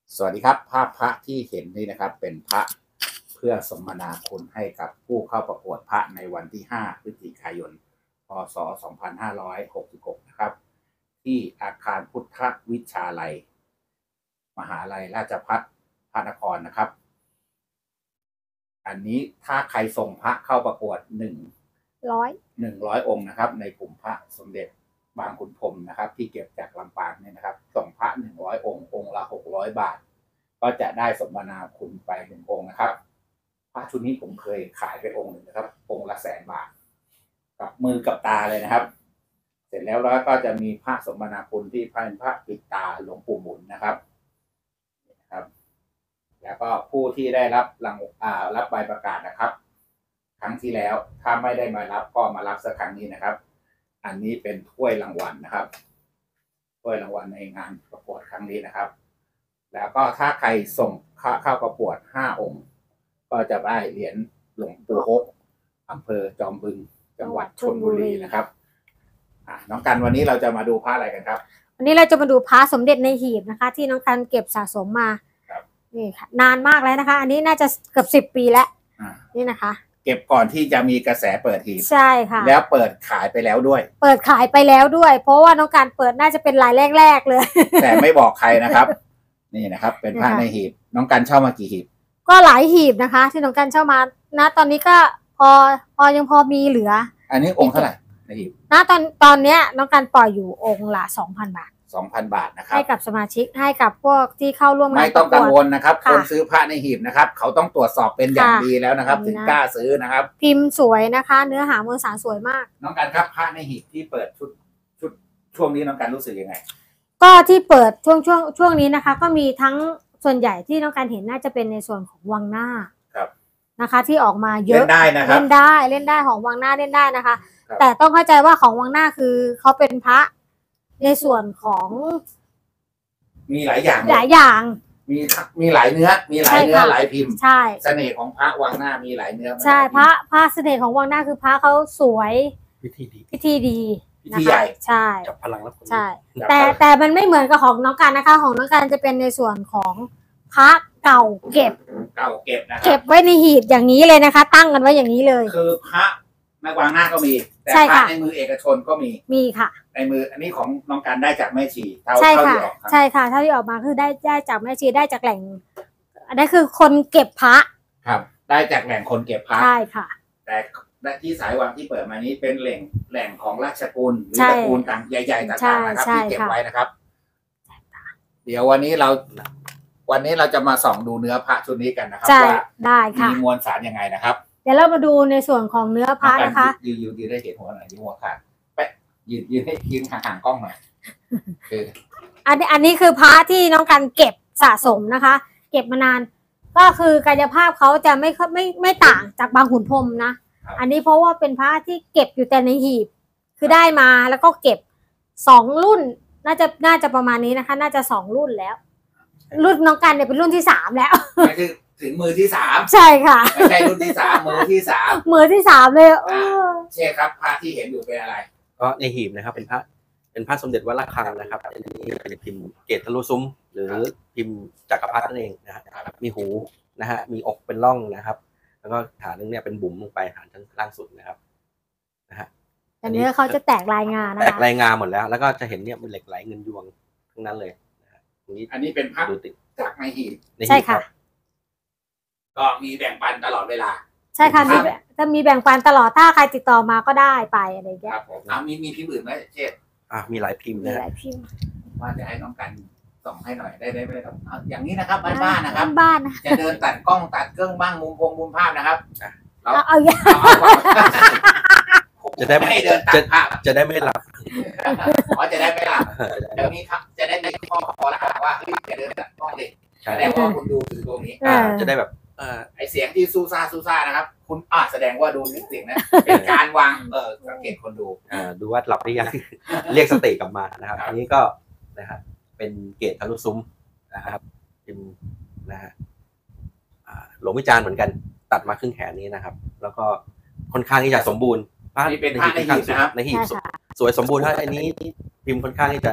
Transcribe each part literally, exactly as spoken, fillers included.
สวัสดีครับภาพพระที่เห็นนี่นะครับเป็นพระเพื่อสมนาคุณให้กับผู้เข้าประกวดพระในวันที่ห้าพฤศจิกายนพ.ศ. สองพันห้าร้อยหกสิบหกนะครับที่อาคารพุทธวิชาลัยมหาลัยราชภัฏพระนครนะครับอันนี้ถ้าใครส่งพระเข้าประกวดหนึ่งร้อยหนึ่งร้อยองค์นะครับในกลุ่มพระสมเด็จบางขุนพรหมนะครับที่เก็บจากลำปางเนี่ยนะครับส่งพระหนึ่งร้อยองค์องค์ละหกร้อยบาทก็จะได้สมนาคุณไปหนึ่งองค์นะครับพระชุดนี้ผมเคยขายไปองค์หนึ่งนะครับองค์ละแสนบาทกับมือกับตาเลยนะครับเสร็จแล้วแล้วก็จะมีพระสมนาคุณที่เป็นพระปิดตาหลวงปู่หมุนนะครับนะครับแล้วก็ผู้ที่ได้รับรางอ่ารับใบประกาศนะครับครั้งที่แล้วถ้าไม่ได้มารับก็มารับสักครั้งนี้นะครับอันนี้เป็นถ้วยรางวัลนะครับถ้วยรางวัลในงานประกวดครั้งนี้นะครับแล้วก็ถ้าใครส่งเข้าประกวดห้าองค์ก็จะได้เหรียญหลวงปู่ฮกอำเภอจอมบึงจังหวัดชลบุรีนะครับอ่าน้องกันวันนี้เราจะมาดูพระอะไรกันครับวันนี้เราจะมาดูพระสมเด็จในหีบนะคะที่น้องกันเก็บสะสมมานี่ค่ะนานมากแล้วนะคะอันนี้น่าจะเกือบสิบปีแล้วนี่นะคะเก็บก่อนที่จะมีกระแสเปิดหีบใช่ค่ะแล้วเปิดขายไปแล้วด้วยเปิดขายไปแล้วด้วยเพราะว่าน้องการเปิดน่าจะเป็นรายแรกๆเลยแต่ไม่บอกใครนะครับนี่นะครับเป็นพระในหีบน้องกันเช่ามากี่หีบก็หลายหีบนะคะที่น้องกันเช่ามานะตอนนี้ก็พอพอยังพอมีเหลืออันนี้องค์เท่าไหร่ในหีบนะตอนตอนเนี้ยน้องกันปล่อยอยู่องค์ละสองพันบาทสองพันบาทนะครับให้กับสมาชิกให้กับพวกที่เข้าร่วมงานไม่ต้องกังวลนะครับคนซื้อพระในหีบนะครับเขาต้องตรวจสอบเป็นอย่างดีแล้วนะครับถึงกล้าซื้อนะครับพิมพ์สวยนะคะเนื้อหามวลสารสวยมากน้องกันครับพระในหีบที่เปิดชุดชุดช่วงนี้น้องกันรู้สึกยังไงก็ที่เปิดช่วงช่วงช่วงนี้นะคะก็มีทั้งส่วนใหญ่ที่น้องกันเห็นน่าจะเป็นในส่วนของวังหน้าครับนะคะที่ออกมาเยอะเล่นได้นะครับเล่นได้เล่นได้ของวังหน้าเล่นได้นะคะแต่ต้องเข้าใจว่าของวังหน้าคือเขาเป็นพระในส่วนของมีหลายอย่างหลายอย่างมีมีหลายเนื้อมีหลายเนื้อหลายพิมพ์ใช่เสน่ห์ของพระวังหน้ามีหลายเนื้อใช่พระพระเสน่ห์ของวังหน้าคือพระเขาสวยพิธีดีพิธีดีพิธีใหญ่ใช่จับพลังรับใช่แต่แต่มันไม่เหมือนกับของน้องการนะคะของน้องการจะเป็นในส่วนของพระเก่าเก็บเก่าเก็บนะเก็บไว้ในหีบอย่างนี้เลยนะคะตั้งกันไว้อย่างนี้เลยคือพระในวังหน้าก็มีแต่พระในมือเอกชนก็มีมีค่ะในมืออันนี้ของน้องการได้จากแม่ชีเท่าที่ออกใช่ค่ะเท่าที่ออกมาคือได้ได้จากแม่ชีได้จากแหล่งอันนี้คือคนเก็บพระครับได้จากแหล่งคนเก็บพระใช่ค่ะแต่ที่สายวังที่เปิดมานี้เป็นแหล่งแหล่งของราชกุลหรือตระกูลต่างใหญ่ๆต่างๆนะครับที่เก็บไว้นะครับเดี๋ยววันนี้เราวันนี้เราจะมาส่องดูเนื้อพระชุดนี้กันนะครับว่าได้ค่ะมีมวลสารยังไงนะครับเดี๋ยวเรามาดูในส่วนของเนื้อพระนะคะยืนยืนยืนได้เห็นหัวหน่อยยืนหัวขาดแปะยืนยืนให้ยืนห่างๆกล้องหน่อยคืออันนี้อันนี้คือพระที่น้องกันเก็บสะสมนะคะ เก็บมานานก็คือกายภาพเขาจะไม่ไม่ไม่ต่างจากบางขุนพรหมนะอันนี้เพราะว่าเป็นพระที่เก็บอยู่แต่ในหีบคือได้มาแล้วก็เก็บสองรุ่นน่าจะน่าจะประมาณนี้นะคะน่าจะสองรุ่นแล้วรุ่นน้องกันเนี่ยเป็นรุ่นที่สามแล้วคือถึงมือที่สามใช่ค่ะไม่ใช่รุ่นที่สามมือที่สามมือที่สามเลยเออใช่ครับพระที่เห็นอยู่เป็นอะไรก็ในหีบนะครับเป็นพระเป็นพระสมเด็จวัดระฆังนะครับอันนี้เป็นพิมพ์เกศทะลุซุ้มหรือพิมพ์จักรพรรดินั่นเองนะฮะมีหูนะฮะมีอกเป็นร่องนะครับแล้วก็ฐานนึงเนี่ยเป็นบุ๋มลงไปฐานชั้นล่างสุดนะครับนะฮะอันนี้เขาจะแตกลายงานะคะแตกลายงาหมดแล้วแล้วก็จะเห็นเนี่ยเป็นเหล็กไหลเงินยวงทั้งนั้นเลยนะฮะตรงนี้อันนี้เป็นพระดูติดจากในหีบใช่ค่ะก็มีแบ่งปันตลอดเวลาใช่ค่ะมีจะมีแบ่งปันตลอดถ้าใครติดต่อมาก็ได้ไปอะไรอย่างเงี้ยครับผมอ่ามีมีพิมพ์อื่นไหมเช่นอ่ามีหลายพิมพ์นะหลายพิมพ์ว่าจะให้น้องกันส่งให้หน่อยได้ได้ไหมครับอย่างนี้นะครับบ้านๆนะครับบ้านจะเดินตัดกล้องตัดเครื่องบ้างมุมพงมุมภาพนะครับเราเอาอย่างจะได้ไม่เดินตัดภาพจะได้ไม่หลับอ๋อจะได้ไม่หลับเดี๋ยวนี้ครับจะได้ในข้อขอละว่าเฮ้ยจะเดินตัดกล้องดิแสดงว่าคุณดูถึงตรงนี้จะได้แบบไอเสียงที่ซูซ่าซูซ่านะครับคุณอ่าแสดงว่าดูเสียงนะเป็นการวางเออสังเกตคนดูอ่าดูว่าหลับหรือยังเรียกสติกลับมานะครับอันนี้ก็นะครับเป็นเกศทะลุซุ้มนะครับเป็นนะฮะหลวงวิจารณ์เหมือนกันตัดมาครึ่งแขนนี้นะครับแล้วก็ค่อนข้างที่จะสมบูรณ์นี่เป็นพระในหีบนะครับในหีบสวยสมบูรณ์ถ้าอันนี้พิมพ์ค่อนข้างที่จะ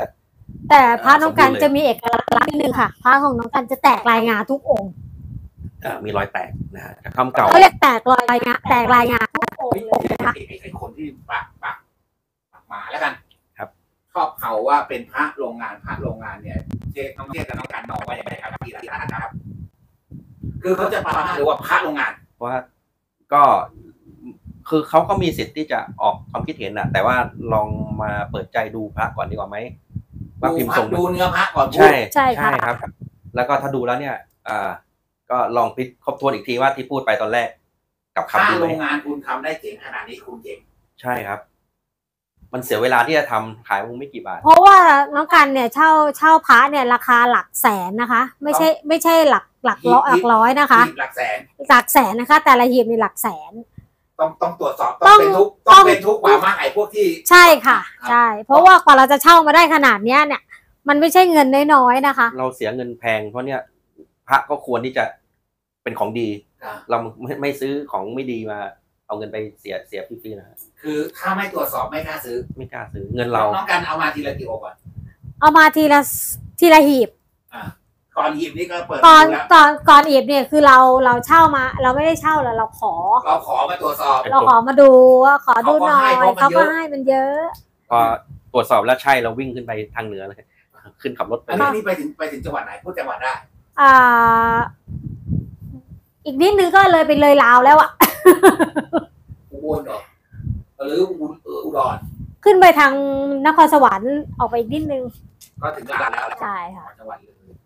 แต่พระน้องกันจะมีเอกลักษณ์นิดนึงค่ะพระของน้องกันจะแตกลายงาทุกองค์มีรอยแตกนะฮะคำเก่าเขาเรียกแตกรอยงาแตกลายงาทุกองค์เลยนะคะไอ้คนที่ปากปากปากหมาแล้วกันครับชอบเขาว่าเป็นพระโรงงานพระโรงงานเนี่ยเจ๊ต้องเรียกกับน้องกันมองว่าอย่างไรครับพี่รัตน์นะครับ คือเขาจะประมาณหรือว่าพระโรงงานว่าก็คือเขาก็มีสิทธิ์ที่จะออกความคิดเห็นนะแต่ว่าลองมาเปิดใจดูพระก่อนดีกว่าไหมว่าพิมพ์ทรงดูเนื้อพระก่อนใช่ใช่ค่ะครับ แล้วก็ถ้าดูแล้วเนี่ยอ่าก็ลองพิครบทวนอีกทีว่าที่พูดไปตอนแรกกับพระคำดีไหโรมงงานคุณทำได้เจ๋งขนาดนี้คุณเจ๋งใช่ครับ มันเสียเวลาที่จะทำขายมึงไม่กี่บาทเพราะว่าน้องกันเนี่ยเช่าเช่าพระเนี่ยราคาหลักแสนนะคะ ไม่ใช่ไม่ใช่หลักหลักร้อยหลักร้อยนะคะหลักแสนหลักแสนนะคะ แต่ละหีบมีหลักแสนต้องต้องตรวจสอบต้องเป็นทุกต้องเป็นทุกกว่ามากไอ้พวกที่ใช่ค่ะ ใช่ เพราะว่ากว่าเราจะเช่ามาได้ขนาดเนี้ยเนี่ย มันไม่ใช่เงินน้อยๆนะคะเราเสียเงินแพงเพราะเนี่ยพระก็ควรที่จะเป็นของดี เราไม่ไม่ซื้อของไม่ดีมาเอาเงินไปเสียเสียฟรีๆนะคือถ้าไม่ตรวจสอบไม่กล้าซื้อไม่กล้าซื้อเงินเราน้องกันเอามาทีละกี่องค์ก่อนเอามาทีละทีละหีบอ่าก่อนหีบนี่ก็เปิดก่อนดูแล้วก่อนก่อนหีบเนี่ยคือเราเราเช่ามา เราไม่ได้เช่าแล้วเราขอเราขอมาตรวจสอบเราขอมาดูว่าขอดูหน่อยเขาเขาก็ก็ให้ให้มันเยอะพอตรวจสอบแล้วใช่เราวิ่งขึ้นไปทางเหนือเลยขึ้นขับรถไปอันเลยนี้ไปถึงไปถึงจังหวัดไหนพูดจังหวัดได้อ่า อีกนิดนึงก็เลยไปเลยลาวแล้วอะอุบลเหรอหรืออุเอออุดรขึ้นไปทางนครสวรรค์ออกไปอีกนิดนึงก็ถึงลาวแล้วใช่ค่ะจังหวัดเลย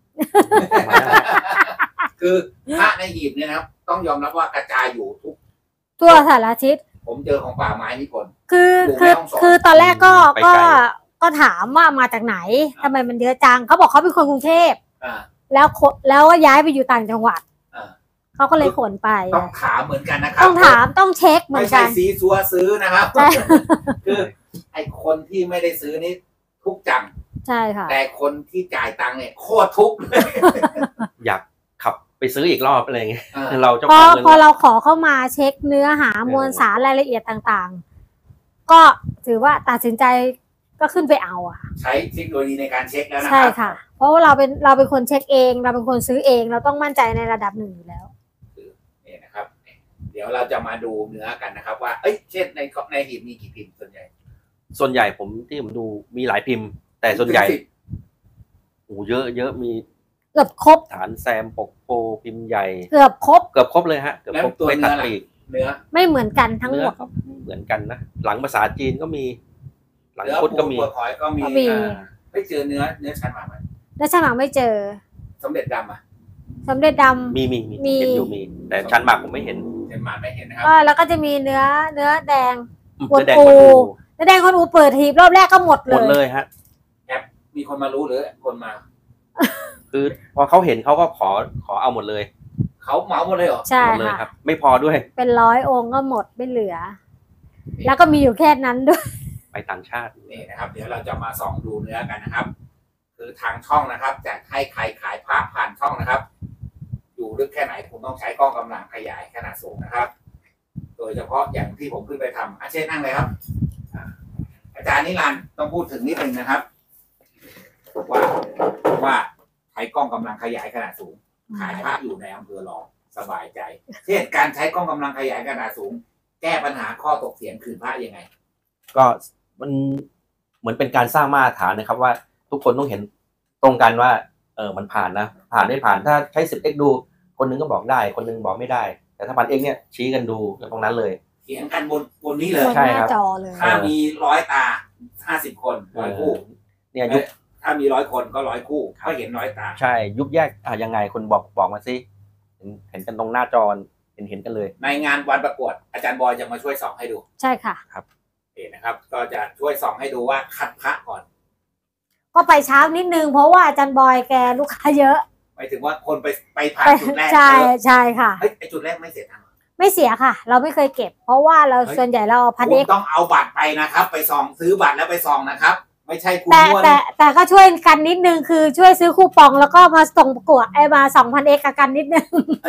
คือพระในหีบเนี่ยนะครับ ต้องยอมรับว่ากระจายอยู่ทุกทั่วสารทิศผมเจอของป่าไม้นี่คนคือคือคือตอนแรกก็ก็ก็ถามว่ามาจากไหนทำไมมันเยอะจังเขาบอกเขาเป็นคนกรุงเทพอ่าแล้วขนแล้วก็ย้ายไปอยู่ต่างจังหวัดอ่าเขาก็เลยขนไปต้องถามเหมือนกันนะครัต้องถามต้องเช็คเหมืไม่อนใช่กันซีซัวซื้อนะครับใช่คือไอคนที่ไม่ได้ซื้อนี่ทุกจังใช่ค่ะแต่คนที่จ่ายตังค์เนี่ยโคตรทุกข์เลยอยากขับไปซื้ออีกรอบอะไรเงี้ยอ่าเราเจ้าพขอองเงินพอเราขอเข้ามาเช็คเนื้อหามวลสารรายละเอียดต่างๆ ก็ถือว่าตัดสินใจก็ขึ้นไปเอาอะใช้เทคโนโลยีในการเช็คแล้วนะคใช่รับค่ะ เพราะว่าเราเป็นเราเป็นคนเช็คเอง เราเป็นคนซื้อเอง เราต้องมั่นใจในระดับหนึ่งอยู่แล้วนี่นะครับ เดี๋ยวเราจะมาดูเนื้อกันนะครับ ว่าเอ้ยเช่นในในหีบมีกี่พิมพ์ส่วนใหญ่ส่วนใหญ่ผมที่ผมดูมีหลายพิมพ์ แต่ส่วนใหญ่โอ้เยอะเยอะมีเกือบครบฐานแซมปกโพพิมพ์ใหญ่เกือบครบเกือบครบเลยฮะเกือบครบไม่ตัดปีกเนื้อไม่เหมือนกันทั้งหเนื้มอดก็เหมือนกันนะหลังภาษาจีนก็มี หลังเนื้อพุทธปูก็มีเปลือกหอยก็มีก็มีอ่าไม่เจอเนื้อเนื้อชันหมาไหมแล้วฉลามไม่เจอสมเด็จดำอ่ะสมเด็จดำมีมีมีมีเห็นอยู่มี แต่ชันหมากผมไม่เห็นเห็นหมาไม่เห็นนะครับก็แล้วก็จะมีเนื้อเนื้อแดงอืมกวนเนื้อแดงปูกวนปูเนื้อแดงคนอูเปิดหีบรอบแรกก็หมดหมดเลเลย ยฮะมีคนมารู้หรือคนมาคือพอเขาเห็นเขาก็ขอขอเอาหมดเลยเขาเหมาหมดเลยเหรอใช่หมดเลยค่ะครับ ไม่พอด้วยเป็นร้อยองค์ก็หมดไม่เหลือ แล้วก็มีอยู่แค่นั้นด้วยไปต่างชาตินี่นะครับ เดี๋ยวเราจะมาส่องดูเนื้อกันนะครับ คือทางช่องนะครับจะให้ใครขายพระผ่านช่องนะครับ อยู่ลึกแค่ไหนคุณต้องใช้กล้องกำลังขยายขนาดสูงนะครับ โดยเฉพาะอย่างที่ผมขึ้นไปทำอาเช่นนั่งเลยครับอ่าอาจารย์นิรันดร์ต้องพูดถึงนิดนึงนะครับ ว่าว่าใช้กล้องกำลังขยายขนาดสูง ขายพระอยู่ในอำเภอรองสบายใจ เช่นการใช้กล้องกำลังขยายขนาดสูง แก้ปัญหาข้อตกเถียงคืนพระยังไงก็มันเหมือนเป็นการสร้างมาตรฐานนะครับว่าทุกคนต้องเห็นตรงกันว่าเออมันผ่านนะผ่านไม่ผ่านถ้าใช้ สิบเอ็กซ์ ดูคนนึงก็บอกได้คนนึงบอกไม่ได้ แต่ถ้าผ่าน X เนี่ยชี้กันดูตรงนั้นเลยเถียงกันบนบนนี้เลบยนใช่หครัน้าบจอเลยถ้ามีร้อยตาห้าสิบคนร้อยคู่เนี่ยยุบถ้ามีร้อยคนก็ร้อยคู่ก็เห็นร้อยตาใช่ยุบแยกอ่ะยังไงคนบอกบอกมาสิเห็นเห็นกันตรงหน้าจอเห็นเห็นกันเลยในงานวันประกวดอาจารย์บอยจะมาช่วยส่องให้ดูใช่ค่ะนี่นะครับ ก็จะช่วยส่องให้ดูว่าคัดพระก่อนก็ไปเช้านิดนึงเพราะว่าอาจารย์บอยแกลูกค้าเยอะหมายถึงว่าคนไปไปผ่านไปจุดแรกใช่เยอะใช่ค่ะเฮ้ยไอจุดแรกไม่เสียตังค์ไม่เสียค่ะ เราไม่เคยเก็บ เพราะว่าเราส่วนใหญ่เราเอาพันคุเอ็ณกต้องเอาบัตรไปนะครับ ไปส่องซื้อบัตรแล้วไปส่องนะครับ ไม่ใช่คุณแต่ม้วนแต่แต่ก็ช่วยกันนิดนึงคือช่วยซื้อคูปองแล้วก็มาส่งประกวดไอ้มาสองพันเอ็กกันนิดนึงเอ้ย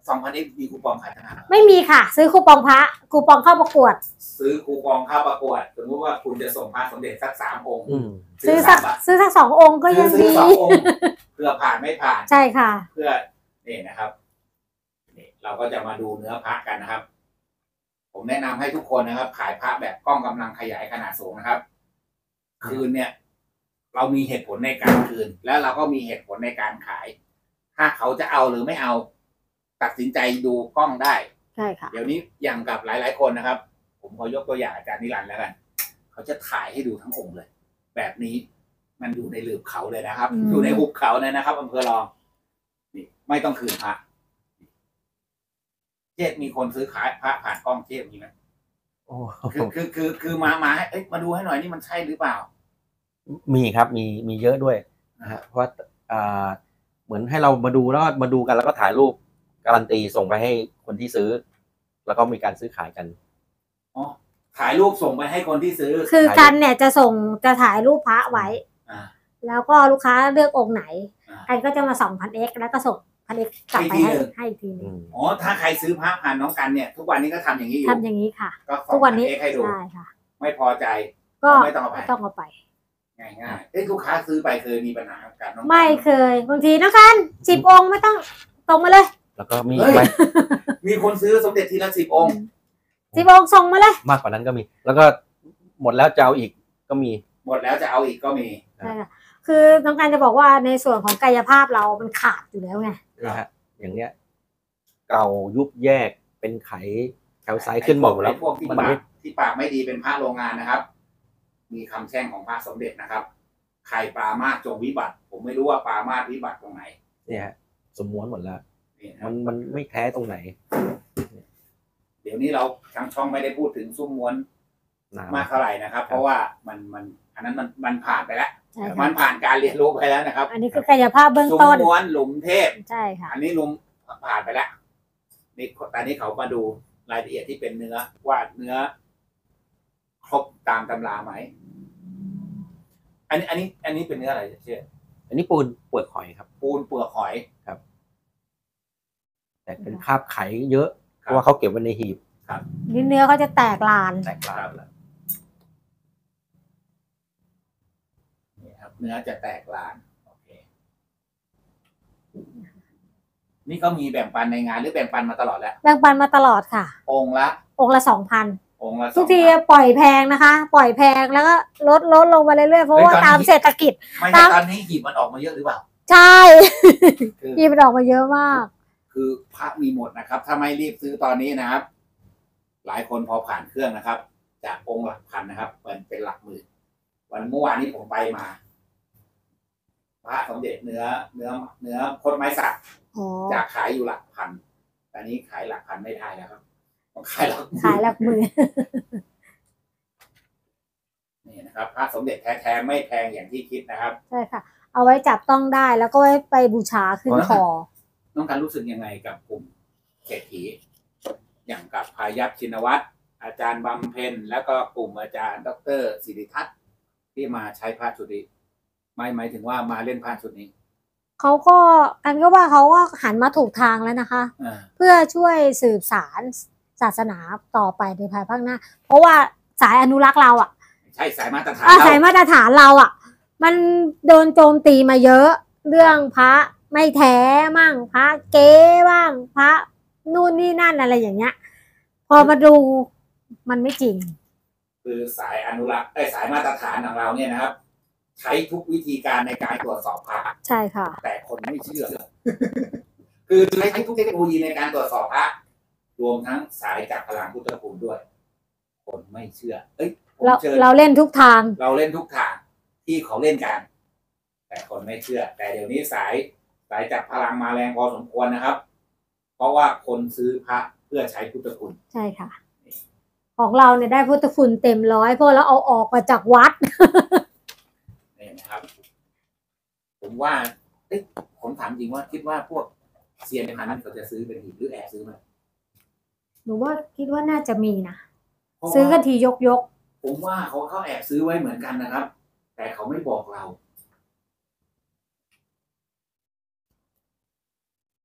สองพันเอ็กมีคูปองขายทหารไม่มีค่ะ ซื้อคูปองพระคูปองเข้าประกวดซื้อคูปองเข้าประกวดสมมติว่าคุณจะส่งพระสมเด็จสักสามองค์อืมซื้อสักซื้อสักสององค์ก็ยังซื้ดีอสององค์เพื่อผ่านไม่ผ่านใช่ค่ะเพื่อนี่นะครับนี่เราก็จะมาดูเนื้อพระกันนะครับ ผมแนะนำให้ทุกคนนะครับ ขายพระแบบกล้องกำลังขยายขนาดสูงนะครับ คืนเนี่ย เรามีเหตุผลในการคืน แล้วเราก็มีเหตุผลในการขาย ถ้าเขาจะเอาหรือไม่เอา ตัดสินใจดูกล้องได้ใช่ค่ะเดี๋ยวนี้อย่างกับหลาย ๆ คนนะครับ ผมขอยกตัวอย่างอาจารย์นิรันดร์แล้วกันเขาจะถ่ายให้ดูทั้งองค์เลย แบบนี้มันอยู่ในหลืบเขาเลยนะครับอืมอยู่ในหุบเขาเลยนะครับอำเภอรองนี่ไม่ต้องคืนพระเทพมีคนซื้อขายพระผ่านกล้องเทพมีไหมโอ้คือคือคือคือมามาให้เอ้ยมาดูให้หน่อยนี่มันใช่หรือเปล่ามีครับมีมีเยอะด้วยนะฮะเพราะว่าอ่าเหมือนให้เรามาดูแล้วก็มาดูกันแล้วก็ถ่ายรูปการันตีส่งไปให้คนที่ซื้อ แล้วก็มีการซื้อขายกันอ๋อถ่ายรูปส่งไปให้คนที่ซื้อคือกันเนี่ยจะส่งจะถ่ายรูปพระไว้อ่าแล้วก็ลูกค้าเลือกองค์ไหนอ่ากันก็จะมาส่องพันเอ็กแล้วก็ส่งพันเอ็กกลับไปให้ให้อีกทีหนึงอ๋อถ้าใครซื้อพระผ่านน้องกันเนี่ย ทุกวันนี้ก็ทำอย่างนี้อยู่ทำอย่างนี้ค่ะก็ส่ทุงกวันนี้เอ็กให้ดูใช่ค่ะไม่พอใจก็ไม่ต้องเอาไปต้องเอาไปง่ายง่ายๆเอ้ยลูกค้าซื้อไปเคยมีปัญหากับน้องกันไม่เคยบางทีน้องกันสิบองค์ไม่ต้องตรงมาเลยแล้วก็มีเฮ้ยไว้มีคนซื้อสมเด็จทีละสิบองค์สิบองค์ส่งมาเลยมากกว่านั้นก็มี แล้วก็หมดแล้วจะเอาอีกก็มีหมดแล้วจะเอาอีกก็มีใช่ค่ะคือน้องการจะบอกว่าในส่วนของกายภาพเรามันขาดอยู่แล้วไงนะฮะอย่างเนี้ย เก่ายุบแยกเป็นไขแถวไซส์ขึ้นหมดแล้วไอ้พวกที่มันปาไม่กที่ปากไม่ดีเป็นพระโรงงานนะครับ มีคำแช่งของพระสมเด็จนะครับใครปรามาสจงวิบัติ ผมไม่รู้ว่าปรามาสวิบัติตรงไหนเนี่ยฮะสมม้วนหมดแล้วนี่นะคมัรับนมันไม่แท้ตรงไหนเดี๋ยวนี้เราทางช่องไม่ได้พูดถึงซุ้มม้วนน้มากเท่าไหร่นะครับ เพราะว่ามันมันอันนั้นมันมันผ่านไปแล้วใช่มัค่ะนผ่านการเรียนรู้ไปแล้วนะครับอันนี้คือกายภาพเบื้องซุ้มต้นม้วนหลุมเทพใช่ค่ะอันนี้ลุงผ่านไปแล้วนี่ตอนนี้เขามาดูรายละเอียดที่เป็นเนื้อว่าเนื้อ ครบตามตำราไหมอันนี้อันนี้ อันนี้เป็นเนื้ออะไรเชื่อำอันนี้ปูนเปลือกหอยครับปูนเปลือกหอยแต่เป็นคราบไขเยอะเพราะว่าเขาเก็บไว้ในหีบนี่เนื้อเขาจะแตกลานแตกลานแล้วนี่ครับ เนื้อจะแตกลานโอเคนี่ก็มีแบ่งปันในงานหรือแบ่งปันมาตลอดแล้วแบ่งปันมาตลอดค่ะองค์ละองค์ละสองพันองค์ละทุกทีสองพันปล่อยแพงนะคะ ปล่อยแพงแล้วก็ลดลดลงมาเรื่อยๆเพราะว่าเฮ้ยตอนนี้ตามเศรษฐกิจไม่ตาใช่มตอนนี้หีบมันออกมาเยอะหรือเปล่าใช่คือยีมันออกมาเยอะมากคือพระมีหมดนะครับ ถ้าไม่รีบซื้อตอนนี้นะครับ หลายคนพอผ่านเครื่องนะครับ จากองค์หลักพันนะครับเป็นเป็นหลักหมื่นวันเมื่อวานนี้ผมไปมา พระสมเด็จเนื้อ เนื้อ เนื้อโคตรไม้สักอ๋อจากขายอยู่หลักพันตอนนี้ขายหลักพันไม่ได้แล้วครับต้องขายหลักหมื่นขายหลักหมื่นนี่นะครับพระสมเด็จแท้ๆไม่แพงอย่างที่คิดนะครับใช่ค่ะ เอาไว้จับต้องได้แล้วก็ไว้ไปบูชาขึ้นคอน้องการรู้สึกยังไงกับกลุ่มเศรษฐีอย่างกับพายัพชินวัตรอาจารย์บำเพ็ญแล้วก็กลุ่มอาจารย์ดรศิริทัศน์ที่มาใช้ผ้าชุดนี้ไม่หมายถึงว่ามาเล่นผ้าชุดนี้เขาก็กันก็ว่าเขาก็หันมาถูกทางแล้วนะคะอ่าเพื่อช่วยสืบสารศาสนาต่อไปในภายภาคหน้า เพราะว่าสายอนุรักษ์เราอ่ะใช่สายมาตรฐานอาเราสายมาตรฐานเราอ่ะ มันโดนโจมตีมาเยอะ เรื่องพระไม่แท้มั่งพระเก๊บ้างพระนู่นนี่นั่นอะไรอย่างเงี้ย พอมาดูมันไม่จริงคือสายอนุรักษ์ไอ้ยสายมาตรฐานของเราเนี่ยนะครับ ใช้ทุกวิธีการในการตรวจสอบพระใช่ค่ะแต่คนไม่เชื่อ คือใช้ทุกเทคโนโลยีในการตรวจสอบพระรวมทั้งสายจากพลังพุทธคุณด้วย คนไม่เชื่อ เอ้ยผมเราเชิญเราเล่นทุกทางเราเล่นทุกทางที่เขาเล่นกัน แต่คนไม่เชื่อ แต่เดี๋ยวนี้สายสายจากพลังมาแรงพอสมควรนะครับ เพราะว่าคนซื้อพระเพื่อใช้พุทธคุณใช่ค่ะ ของเราเนี่ยได้พุทธคุณเต็มร้อยเพราะเราเอาออกมาจากวัดนี่นะครับ ผมว่าเอ๊ะผมถามจริงว่าคิดว่าพวกเซียนในพันนั้นเขาจะซื้อเป็นหีบหรือแอบซื้อมาหนูว่าคิดว่าน่าจะมีนะเพราะว่าซื้อกันทียกยกผมว่าเขาเขาแอบซื้อไว้เหมือนกันนะครับ แต่เขาไม่บอกเรา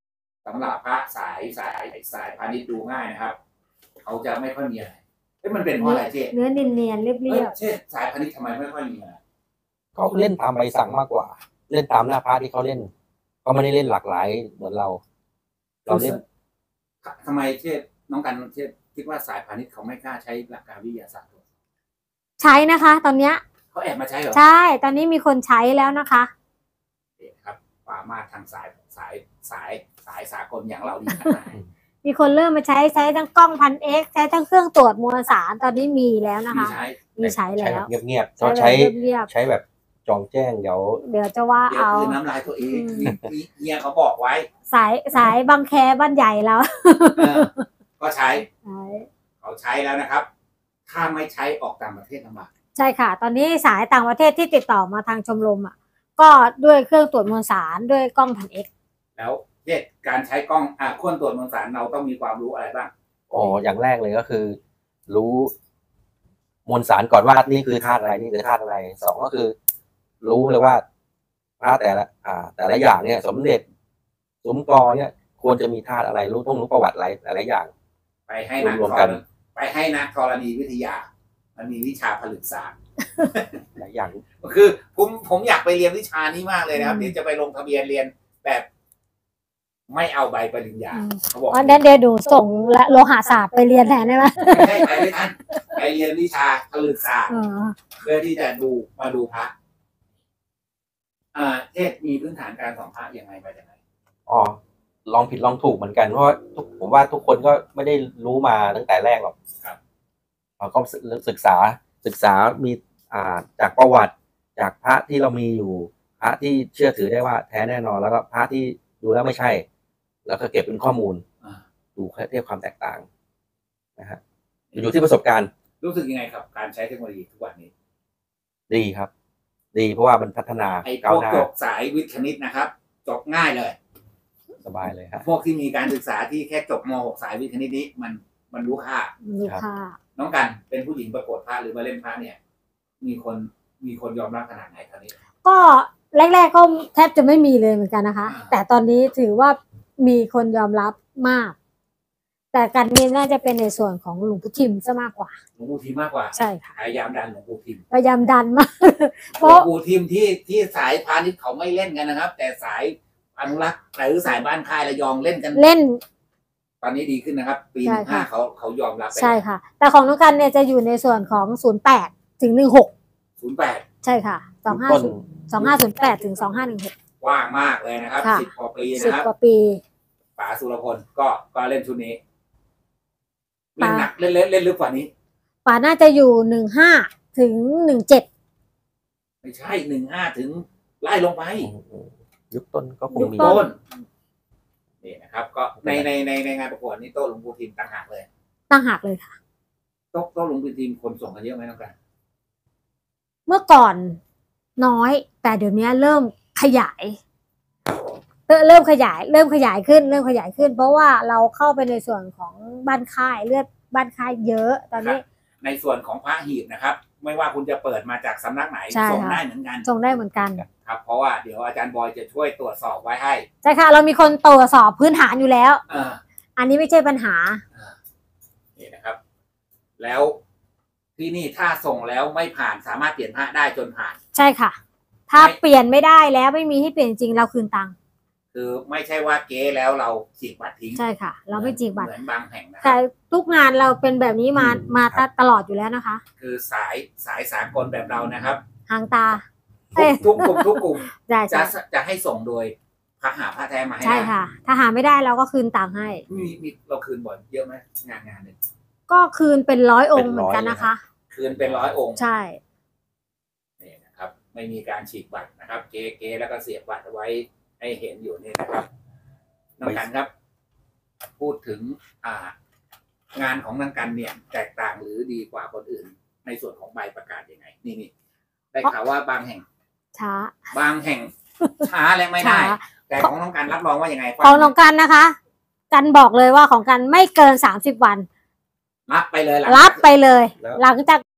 สำหรับพระสายสายสายพาณิชย์ดูง่ายนะครับเขาจะไม่ค่อยมีอะไรเอ๊ะมันเป็นเพราะอะไรเจ๊เนื้อเนียนๆเรียบเช่นสายพาณิชย์ทำไมไม่ค่อยมีอะไรเขาเล่นตามใบสั่งมากกว่า เล่นตามหน้าพระที่เขาเล่นเขาไม่ได้เล่นหลากหลายเหมือนเรา เราเล่นทำไมเช่นน้องกันเช่นคิดว่าสายพาณิชย์เขาไม่กล้าใช้หลักการวิทยาศาสตร์ๆใช้นะคะ ตอนเนี้ยเขาแอบมาใช้เหรอใช่ตอนนี้มีคนใช้แล้วนะคะนี่ครับความมาทางสายสายสายสายสากลอย่างเราดีขนาดไหนมีคนเริ่มมาใช้ใช้ทั้งกล้องพันเอ็กใช้ทั้งเครื่องตรวจมวลสารตอนนี้มีแล้วนะมีคะใช้มีใช้ใช้แล้แบวบเงียบๆเขาใช้เงียบใช้แบบจองแจ้งเดี๋ยวๆเดี๋ยวจะว่าเดี๋ยวเอาคือน้ำลายตัวเองมีมีเฮียเขาบอกไว้สายสายบางแคบ้านใหญ่แล้วเออก็ใช้ใช่เขาใช้แล้วนะครับ ถ้าไม่ใช้ออกต่างประเทศลำบากใช่ค่ะ ตอนนี้สายต่างประเทศที่ติดต่อมาทางชมรมอ่ะก็ด้วยเครื่องตรวจมวลสารด้วยกล้องพันเอ็กแล้วเช่นการใช้กล้องอ่าเครื่องตรวจมวลสารเราต้องมีความรู้อะไรบ้างอ๋ออย่างแรกเลยก็คือ รู้มวลสารก่อนว่านี่คือธาตุอะไรนี่คือธาตุอะไรสองก็คือ รู้เลยว่าพระแต่ละ อ่า แต่ละอย่างเนี่ย สมเด็จสมกอเนี่ย ควรจะมีธาตุอะไรรู้ต้องรู้ประวัติอะไรหลายๆอย่างไปให้นักรวมธๆกันรไปให้นักธรณีวิทยา มันมีวิชาผลึกศาสตร์หลายอย่างคือผมผมอยากไปเรียนวิชานี้มากเลยนะครับเดี๋ยวจะไปลงทะเบียนเรียนแบบ ไม่เอาใบปริญญาเขาบอกอ๋อเดี๋ยวเดี๋ยวดูส่งโลหะศาสตร์ไปเรียนแทนได้ไหมไม่ให้ไปไม่ทันไปเรียนวิชาผลึกศาสตร์อ๋อเพื่อที่จะดูมาดูพระอ่าเทศมีพื้นฐานการส่องพระยังไงไปยังไงอ๋อลองผิดลองถูกเหมือนกันเพราะว่าทุกผมว่าทุกคนก็ไม่ได้รู้มาตั้งแต่แรกหรอกครับเราก็ศึกษาศึกษามีอ่าจากประวัติจากพระที่เรามีอยู่พระที่เชื่อถือได้ว่าแท้แน่นอนแล้วก็พระที่ดูแล้วไม่ใช่ แล้วก็เก็บเป็นข้อมูลอ่าดูเทียบความแตกต่างนะฮะอยู่ที่ประสบการณ์รู้สึกยังไงครับการใช้เทคโนโลยีทุกวันนี้ดีครับ ดีเพราะว่ามันพัฒนาไอ้พก้าววกหน้าจบสายวิทย์คณิตนะครับจบง่ายเลยสบายเลยฮะพวกที่มีการศึกษาที่แค่จบม .หก สายวิทย์คณิตนี้มันมันรู้ค่ามีค่าน้องกันเป็นผู้หญิงประกวดพระหรือมาเล่นพระเนี่ย มีคนมีคนยอมรับขนาดไหนตอนนี้ก็แรกๆก็แทบจะไม่มีเลยเหมือนกันนะคะอ่าแต่ตอนนี้ถือว่ามีคนยอมรับมาก แต่การนี้น่าจะเป็นในส่วนของหลวงปู่ทิมซะมากกว่าหลวงปู่ทิมมากกว่าใช่ค่ะพยายามดันหลวงปู่ทิมพยายามดันมาก เพหลวราะงปู่ทิมที่ที่สายพาณิชย์เขาไม่เล่นกันนะครับ แต่สายอนุรักษ์หรือสายบ้านค่ายระยองเล่นกันเล่นตอนนี้ดีขึ้นนะครับ ปีใช่หนึ่งค่ะห้าเขาเขายอมรับไปใช่ค่ะ แต่ของน้องกันเนี่ยจะอยู่ในส่วนของศูนย์แปดถึงหนึ่งหกศูนย์แปดใช่ค่ะสองห้าต้นสองห้าศูนย์แปดถึงสองห้าหนึ่งหกกว้างมากเลยนะครับค่ะสิบกว่าปีสิบนะครับกว่าปีป๋าสุรพลก็ก็เล่นชุดนี้เล่นป๋าหนักเล่นเล่นเล่นลึกกว่านี้ป่าน่าจะอยู่หนึ่งห้าถึงหนึ่งเจ็ดไม่ใช่หนึ่งห้าถึงไล่ลงไปยุคต้นก็คงยุคมีต้นนี่นะครับ ก็ในในในในงานประกวดนี้โต๊ะหลวงปู่ทิมต่างหากเลยตั้งหักเลยค่ะโต๊ะโต๊ะหลวงปู่ทิมคนส่งกันเยอะไหมน้องกันเมื่อก่อนน้อย แต่เดี๋ยวนี้เริ่มขยายเริ่มเริ่มขยาย เริ่มขยายขึ้น เริ่มขยายขึ้น เพราะว่าเราเข้าไปในส่วนของบ้านค่ายเลือดบ้านค่ายเยอะ ตอนนี้ในส่วนของพระหีบนะครับ ไม่ว่าคุณจะเปิดมาจากสำนักไหนใช่ส่งค่ะได้เหมือนกันส่งได้เหมือนกันครับ เพราะว่าเดี๋ยวอาจารย์บอยจะช่วยตรวจสอบไว้ให้ใช่ค่ะ เรามีคนตรวจสอบพื้นฐานอยู่แล้วเอออันนี้ไม่ใช่ปัญหานี่นะครับ แล้วที่นี่ถ้าส่งแล้วไม่ผ่านสามารถเปลี่ยนพระได้จนผ่านใช่ค่ะ ถ้าไม่เปลี่ยนไม่ได้แล้วไม่มีให้เปลี่ยนจริงเราคืนตังค์คือไม่ใช่ว่าเก๊แล้วเราฉีกบัตรทิ้งใช่ค่ะ เราไม่จีบบัตรเหมือนบางแห่งนะคแต่รับทุกงานเราเป็นแบบนี้มามาตลอดอยู่แล้วนะคะคือสายสายสากลแบบเรานะครับหางตาทุกทุกกลุ่มทุกกลุ่มได้จะใช่จะให้ส่งโดยพระหาพระแท้มาให้ใช่ได้ค่ะ ถ้าหาไม่ได้เราก็คืนตังค์ให้มีมีเราคืนบ่อยเยอะไหมงานงานหนึ่งก็คืนเป็นร้อยองค์เป็นเหร้มือยอนกันนะคะคืนเป็นร้อยองค์ใช่นี่นะครับ ไม่มีการฉีกบัตรนะครับ เก๊เก๊แล้วก็เสียบบัตรไว้ให้เห็นอยู่นี่นะครับน้องกันครับ พูดถึงอ่างานของนางกันเนี่ย แตกต่างหรือดีกว่าคนอื่น ในส่วนของใบประกาศยังไง นี่นี่ได้ข่าวว่าบางแห่งช้าบางแห่งช้าและไม่ได้ช้าแต่ของน้องกันรับรองว่ายังไงของน้องกันนะคะ กันบอกเลยว่าของกันไม่เกินสามสิบวันรับไปเลยหลังรับไปเลยแล้วหลังจาก